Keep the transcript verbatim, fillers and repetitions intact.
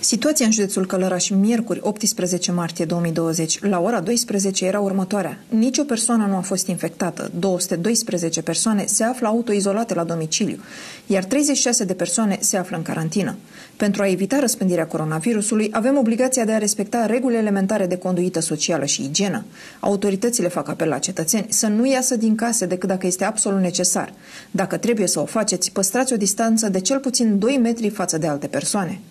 Situația în județul Călăraș, miercuri, optsprezece martie două mii douăzeci, la ora douăsprezece era următoarea. Nici o persoană nu a fost infectată, două sute doisprezece persoane se află autoizolate la domiciliu, iar treizeci și șase de persoane se află în carantină. Pentru a evita răspândirea coronavirusului, avem obligația de a respecta regulile elementare de conduită socială și igienă. Autoritățile fac apel la cetățeni să nu iasă din case decât dacă este absolut necesar. Dacă trebuie să o faceți, păstrați o distanță de cel puțin doi metri față de alte persoane.